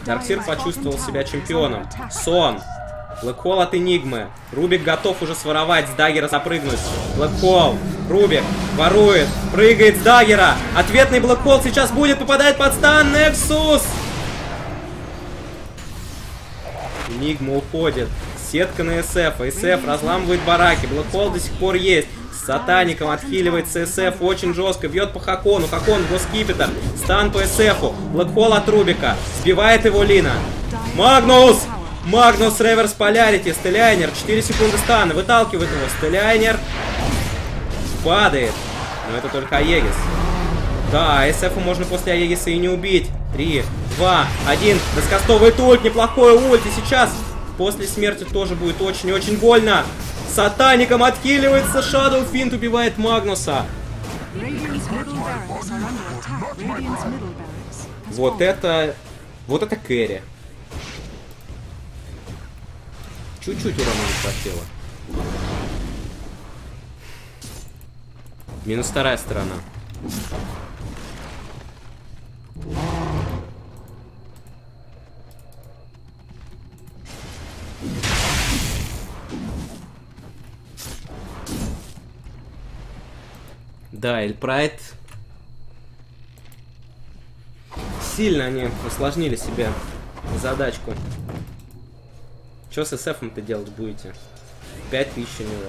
Дарксир почувствовал себя чемпионом. Сон. Блэкхолл от Энигмы. Рубик готов уже своровать с даггера запрыгнуть. Блэкхолл. Рубик ворует. Прыгает с даггера. Ответный Блэкхолл сейчас будет. Попадает под стан. Нексус. Энигма уходит. Сетка на СФ. СФ разламывает бараки. Блэкхолл до сих пор есть. С Сатаником отхиливается СФ очень жестко. Бьет по Хакону. Хакон госкипетр. Стан по СФу. Блэкхолл от Рубика. Сбивает его Лина. Магнус! Магнус реверс полярити. Стелляйнер. 4 секунды стана. Выталкивает его. Стелляйнер. Падает. Но это только Аегис. Да, СФу можно после Аегиса и не убить. 3, 2, 1. Раскастовывает ульт. Неплохой ульт. И сейчас после смерти тоже будет очень-очень больно. Сатаником отхиливается. Shadow Fiend убивает Магнуса. Вот это кэри. Чуть-чуть урона не хватило. Минус вторая сторона. Да, Эль Прайд. Сильно они усложнили себе задачку. Что с СФ-ом-то делать будете? 5000 у него.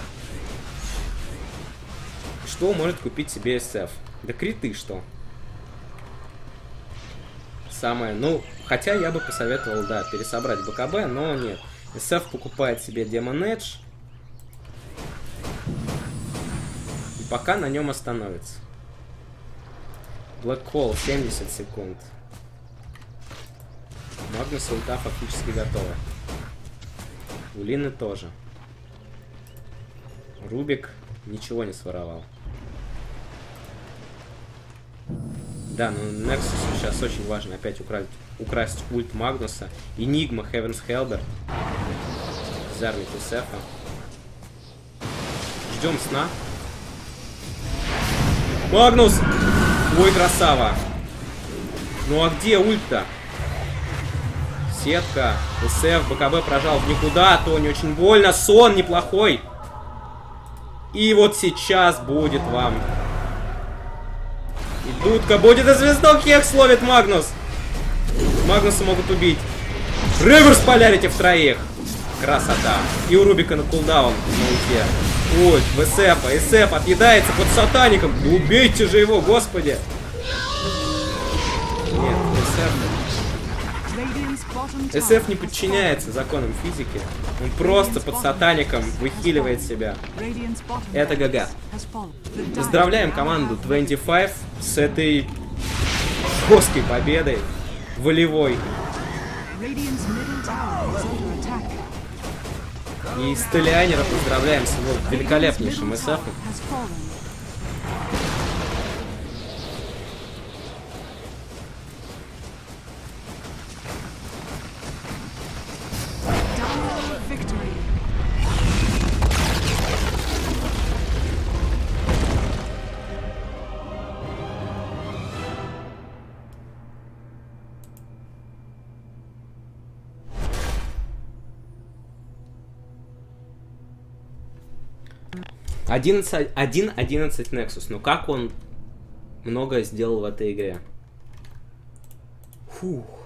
Что может купить себе СФ? Да криты что? Самое, ну, хотя я бы посоветовал, да, пересобрать БКБ, но нет. СФ покупает себе Demon Edge. И пока на нем остановится. Блэкхолл 70 секунд. Магнус ульта фактически готова. У Лины тоже. Рубик ничего не своровал. Да, но Нексусу сейчас очень важно опять украсть ульт Магнуса. Энигма, Heaven's Helber. Зармит СФа. Ждем сна. Магнус! Ой, красава! Ну а где ульт-то? Сетка. СФ, БКБ прожал в никуда. Тони очень больно. Сон неплохой. И вот сейчас будет вам. И дудка будет, и звездок Хекс ловит Магнус. Магнуса могут убить. Реверс полярити в троих. Красота. И у Рубика на кулдаун на ульте. Ой, в СФ. СФ отъедается под Сатаником. Да убейте же его, господи. Нет, СФ не подчиняется законам физики. Он просто под Сатаником выхиливает себя. Это ГГ. Поздравляем команду 25 с этой жесткой победой. Волевой. И Стеллианера поздравляем с его великолепнейшим СФом. $11 Nexus. Ну как он много сделал в этой игре? Фух.